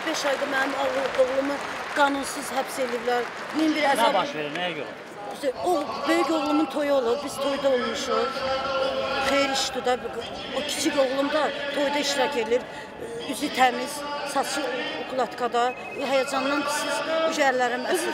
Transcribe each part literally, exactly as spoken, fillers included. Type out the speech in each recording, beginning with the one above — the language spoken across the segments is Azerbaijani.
beş ayda mənim oğlumu qanunsuz həbs ediblər. Min bir əzab... Nə baş verir, nəyə görə? O, böyük oğlumun toyu olur, biz toyda olmuşuq. Xeyr işdir da, o kiçik oğlum da toyda iştirak edir. Üzü təmiz, saçı ukulatkada, həyəcandan siz üzərlərim əsir.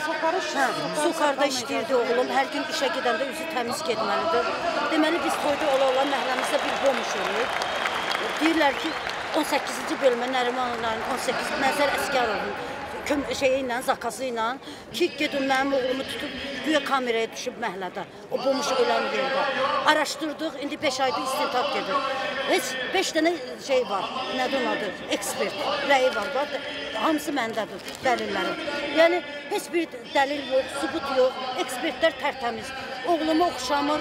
Sokarda işləyirdi oğlum, hər gün işə gedəndə üzü təmiz getməlidir. Deməli, biz toyda ola-ola məhəlləmizdə bir bomş olur. Deyirlər ki, on səkkizinci bölmə Nəriman onların on səkkizinci Nəzər Əsgərovun şeyi ilə, zakası ilə ki, gedin mənim oğlumu tutub güya kameraya düşüb məhlədə, o bomuşu ölən yerdə. Araşdırdıq, indi beş ayda istintaq gedir. Heç beş dənə şey var, nədir onun adı, ekspert, rəyi var, var. Hamısı məndədir, dəlillərim. Yəni, heç bir dəlil yox, sübut yox, ekspertlər tərtəmiz. Oğlumu oxşamır,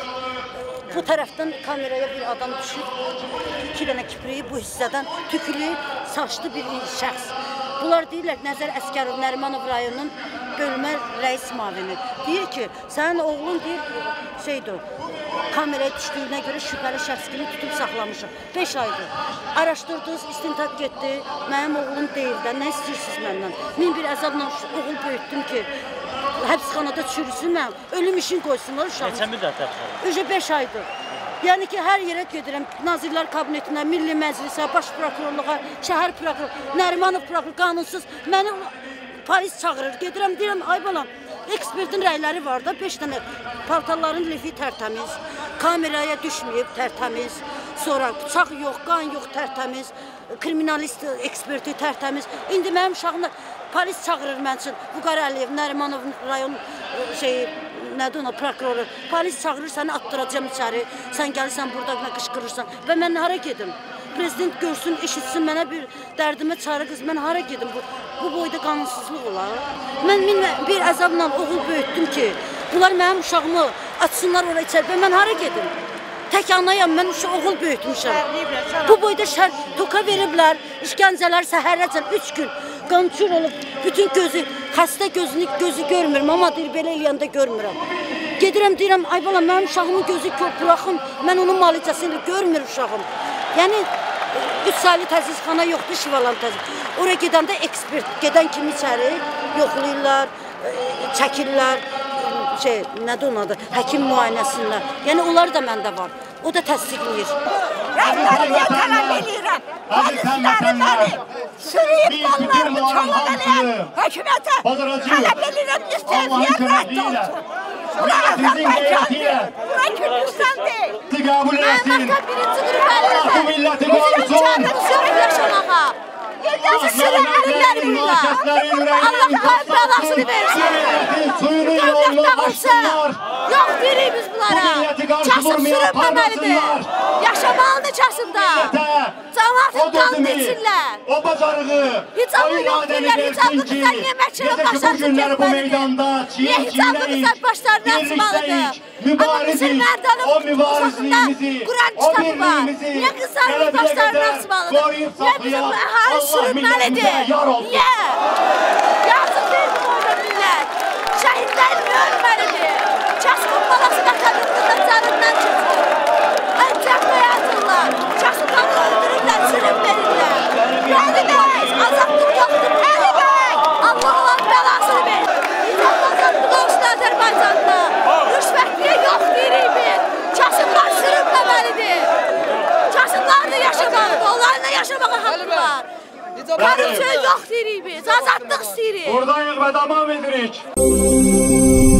bu tərəfdən kameraya bir adam düşüb, iki dənə kipriyi bu hissədən tükülü, saçlı bir şəxs. Bunlar deyirlər, Nəzər Əsgərov, Nərimanov rayonunun bölmə rəis mavini. Deyir ki, sənin oğlun deyir, şeydir, kameraya düşdüyünə görə şübhəli şəxs kimi tutub saxlamışım. beş aydır. Araşdırdınız, istintaq getdi, mənim oğlum deyil də, nə istəyirsiniz məndən? Min bir əzabla oğul böyütdüm ki, həbsxanada çürüsün mən, ölüm işin qoysunlar uşaqlar. Neçə müddət həbsxanada? Öcə beş aydır. Yəni ki, hər yerə gedirəm, Nazirlər Kabinetinə, Milli Məclisə, Baş Prokurorluğa, Şəhər Prokuror, Nərimanov Prokuror, qanunsuz məni polis çağırır. Gedirəm, deyirəm, ay balam, ekspertin rəyləri var da, beş dənə portalların lifi tərtəmiz, kameraya düşməyib tərtəmiz, sonra bıçaq yox, qan yox tərtəmiz, kriminalist eksperti tərtəmiz. İndi mənim uşağımda polis çağırır mən üçün, Vüqar Əliyev, Nərimanov rayon şeyi, nədir ona, prokuroru, polis çağırır, səni attıracam içəri, sən gəlirsən burada qışqırırsan və mən hara gedim? Prezident görsün, eşitsin, mənə bir dərdimə çarı qız, mən hara gedim? Bu, bu boyda qanunsuzluq olar. Mən min bir əzabla oğul böyütdüm ki, bunlar mənim uşağımı açsınlar oraya içəri və mən hara gedim? Tək anayam, mən uşaq oğul böyütmüşəm. Bu boyda şər, toka veriblər, işgəncələr səhərəcən üç gün qançur olub, bütün gözü, xəstə gözünü, gözü görmürüm, amma deyir, belə eləyəndə görmürəm. Gedirəm, deyirəm, ay bala, mənim uşağımın gözü kör, buraxın, mən onun malicəsini görmür uşağım. Yəni, üç saylı təzizxana yoxdur, şivalan təziz. Oraya gedəndə ekspert, gedən kimi içəri yoxlayırlar, çəkirlər, şey, nədir onun adı, həkim müayinəsində. Yəni, onlar da məndə var, o da təsdiqləyir. Rəhbərliyə tələb edirəm, polisləri məni sürüyüb qollarını çoğul eləyən hökumətə tələb edirəm, istəyəliyə rədd olsun. Bura Azərbaycandır, bura Kürdistan deyil. Mən başqa birinci qrupələrdə üzrəm çağırıb yaşamağa. Bizi sürənlərlər burada. Allah qoyub bəlasını versin. Dövlət dağılsa, yox deyirik biz bunlara. Kasıb sürünməməlidir. Yaşamalıdır kasımda. Cəmaatın qanını içirlər. O bacarığı, hicabı yox deyirlər, hicablı qızlar niyə məhkəmə başlarını çəkməlidir? Niyə hicablı qızlar başlarını açmalıdır? Amma bizim Mərdanın uzaqında Quran kitabı var. Niyə qızlarımız başlarını açmalıdır? Niyə bizim əhali sürünməlidir? Niyə? Yazıq deyil bu boyda millət. Şəhidlər ölməlidir. Kasımın balası vətənində canından keçir. Əncəkdə yatırlar. Kasımdan öldürürlər, sürün verirlər. Gəlimək, azadlıq yoxdur, gəlimək. Allah olan bəlasını verir. İnsanlar olsun Azərbaycanda. Rüşvətliyə yox deyirik biz. Kasımlar sürünməməlidir. Kasımlar da yaşamalıdır, onlarla yaşamağa haqqı var. Karın söz yox deyirik biz, azadlıq istəyirik. Buradayıq və davam edirik.